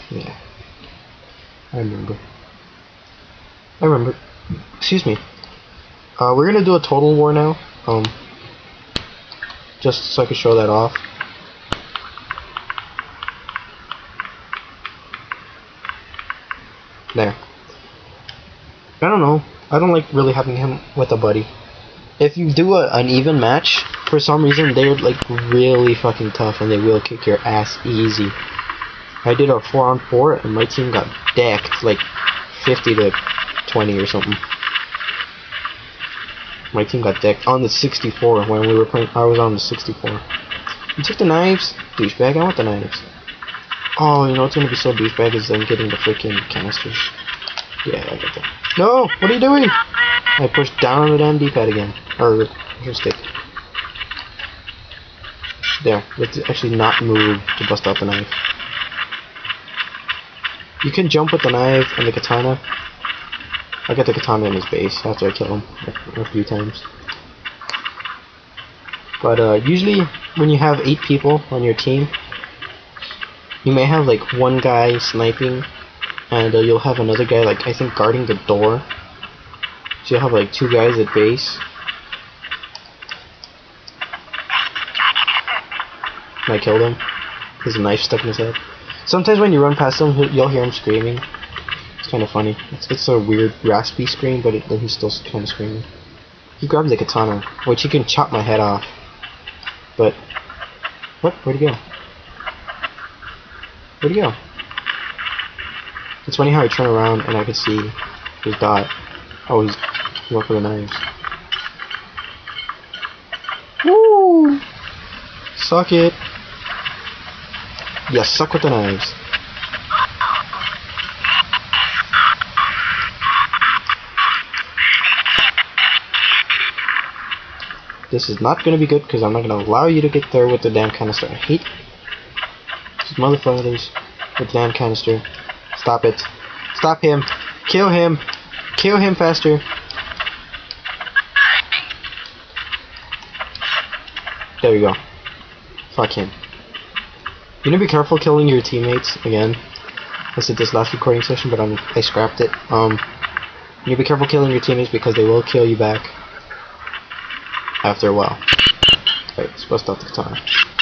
Yeah, I remember. I remember. Excuse me. We're gonna do a total war now. Just so I can show that off. There. I don't know. I don't like really having him with a buddy. If you do an even match, for some reason they're like really fucking tough and they will kick your ass easy. I did a 4-on-4 and my team got decked like 50 to 20 or something. My team got decked on the 64 when we were playing. I was on the 64. You took the knives? Douchebag, I want the knives. Oh, you know what's gonna be so douchebag is them getting the freaking canisters. Yeah, I got that. No! What are you doing? I pushed down on the damn D-pad again. Or your stick. There. Let's actually not move to bust out the knife. You can jump with the knife and the katana. I got the katana in his base after I kill him a few times. But usually when you have 8 people on your team, you may have like one guy sniping and you'll have another guy like I think guarding the door. So you'll have like 2 guys at base. And I killed him. There's a knife stuck in his head. Sometimes when you run past him, you'll hear him screaming. It's kind of funny. It's a weird raspy scream, but then he's still kind of screaming. He grabbed the katana, which he can chop my head off. But what? Where'd he go? Where'd he go? It's funny how I turn around and I can see his dot. Oh, he went for the knives. Woo! Suck it. Yeah, suck with the knives. This is not gonna be good because I'm not gonna allow you to get there with the damn canister. I hate these motherfuckers with the damn canister. Stop it. Stop him. Kill him. Kill him faster. There we go. Fuck him. You need to be careful killing your teammates again. I said this last recording session, but I scrapped it. You need to be careful killing your teammates because they will kill you back after a while. Alright, let's bust out the katana.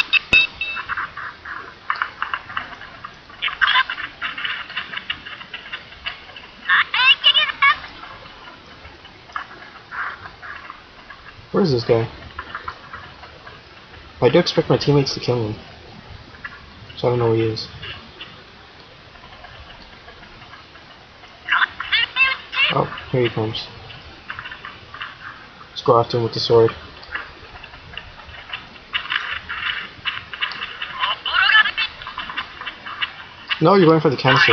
Where is this guy? I do expect my teammates to kill him. So I don't know where he is. Oh, here he comes. Let's go after him with the sword. No, you're going for the canister.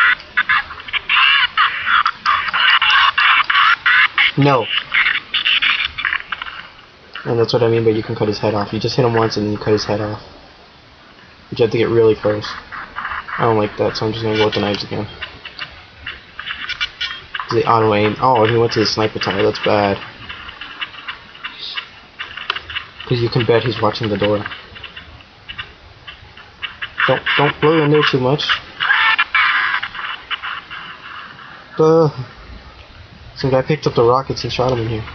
No. And that's what I mean by you can cut his head off. You just hit him once and then you cut his head off. But you have to get really close. I don't like that, so I'm just gonna go with the knives again. The auto aim. Oh, he went to the sniper tower. That's bad. Because you can bet he's watching the door. Don't blow in there too much. Some guy picked up the rockets and shot him in here.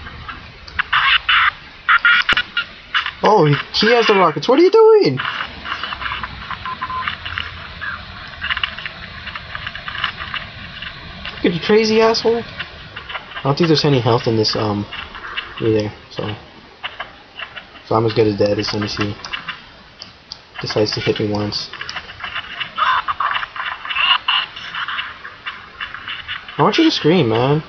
Oh, he has the rockets. What are you doing? You crazy asshole. I don't think there's any health in this either, so I'm as good as dead as soon as he decides to hit me once. I want you to scream, man.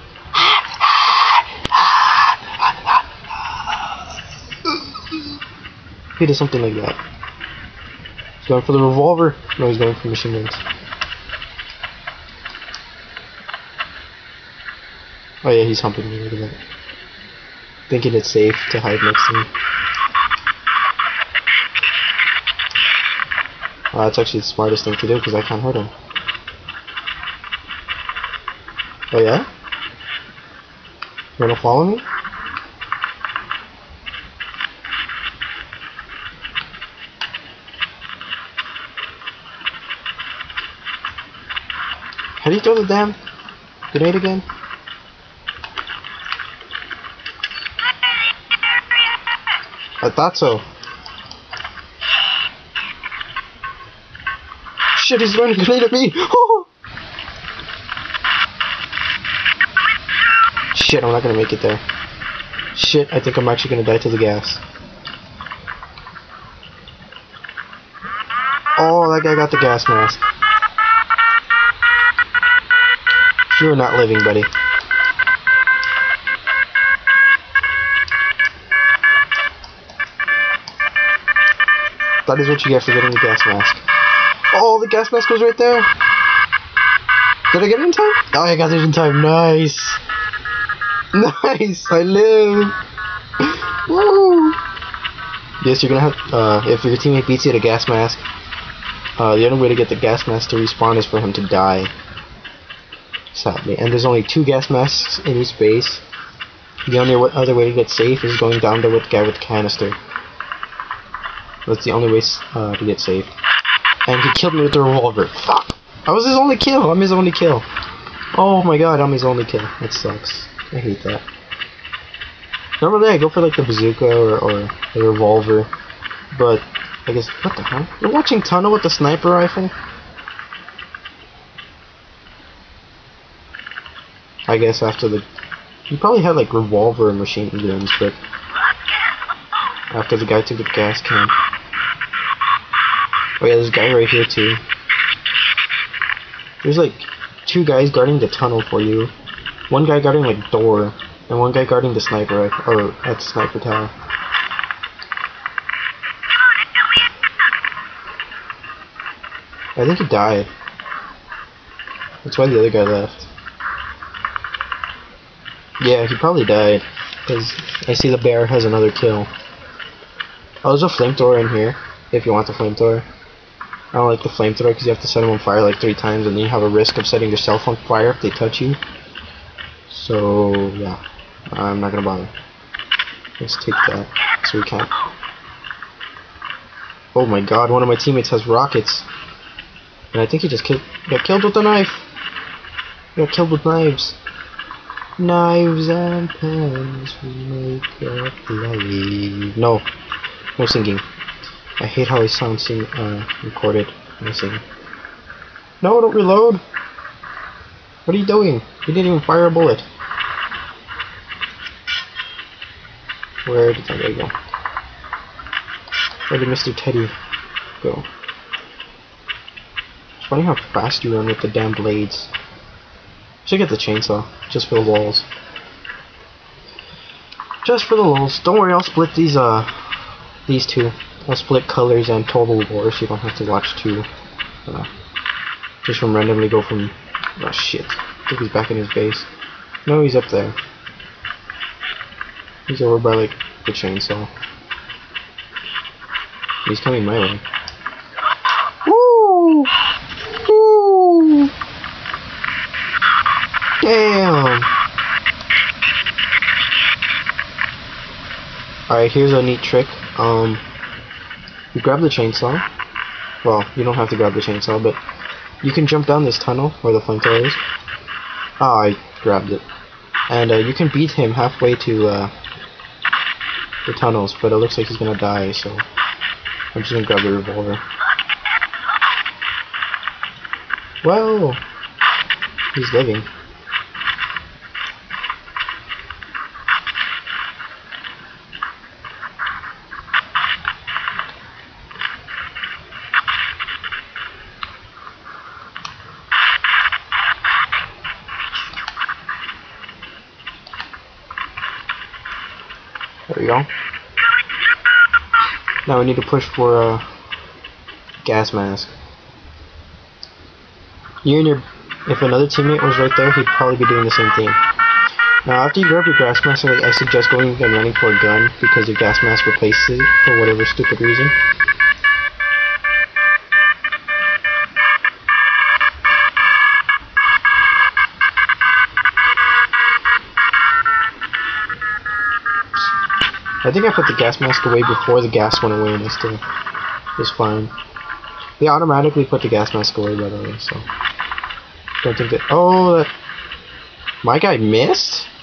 He does something like that. He's going for the revolver. No, he's going for machine guns. Oh yeah, he's humping me. Look at that. Thinking it's safe to hide next to me. Well, that's actually the smartest thing to do because I can't hurt him. Oh yeah? You wanna follow me? How do you throw the damn grenade again? I thought so. Shit, he's throwing a grenade at me! Oh! Shit, I'm not gonna make it there. Shit, I think I'm actually gonna die to the gas. Oh, that guy got the gas mask. You're not living, buddy. That is what you get for getting the gas mask. Oh, the gas mask was right there. Did I get it in time? Oh, I got it in time. Nice. Nice. I live. Woo. Yes, you're gonna have. If your teammate beats you at a gas mask, the only way to get the gas mask to respawn is for him to die. Sadly, and there's only 2 gas masks in each base. The only other way to get safe is going down there with the guy with the canister. That's the only way to get safe. And he killed me with the revolver. Fuck! I was his only kill. I'm his only kill. Oh my god, I'm his only kill. That sucks. I hate that. Normally I go for like the bazooka or the revolver, but I guess what the hell? You're watching Tunnel with the sniper rifle? I guess after the... You probably had like revolver and machine guns, but... After the guy took the gas can. Oh yeah, there's a guy right here too. There's like 2 guys guarding the tunnel for you. One guy guarding like door, and one guy guarding the sniper rifle, or at the sniper tower. I think he died. That's why the other guy left. Yeah, he probably died, because I see the bear has another kill. Oh, there's a flamethrower in here, if you want the flamethrower. I don't like the flamethrower because you have to set them on fire like 3 times, and then you have a risk of setting yourself on fire if they touch you. So, yeah, I'm not gonna bother. Let's take that, so we can. Oh my god, one of my teammates has rockets. And I think he just got killed with a knife. He got killed with knives. Knives and pens, we make up life. No singing. I hate how I sound recorded when I sing. No, don't reload. What are you doing? You didn't even fire a bullet. Where did that guy go? Where did Mr. Teddy go? It's funny how fast you run with the damn blades. Should get the chainsaw, just for the lulz. Just for the lulz. Don't worry, I'll split these 2. I'll split colors and total war, so you don't have to watch 2. Just from randomly go from... Oh shit. I think he's back in his base. No, he's up there. He's over by like the chainsaw. He's coming my way. Woo! Woo! Damn! Alright, here's a neat trick. You grab the chainsaw. Well, you don't have to grab the chainsaw, but you can jump down this tunnel where the flamethrower is. Ah, I grabbed it. And you can beat him halfway to the tunnels, but it looks like he's gonna die, so I'm just gonna grab the revolver. Well, he's living. There we go. Now we need to push for a gas mask. If another teammate was right there, he'd probably be doing the same thing. Now after you grab your gas mask, I suggest going and running for a gun because your gas mask replaces it for whatever stupid reason. I think I put the gas mask away before the gas went away and it still was fine. They automatically put the gas mask away, by the way, so. Don't think that. Oh, my guy missed?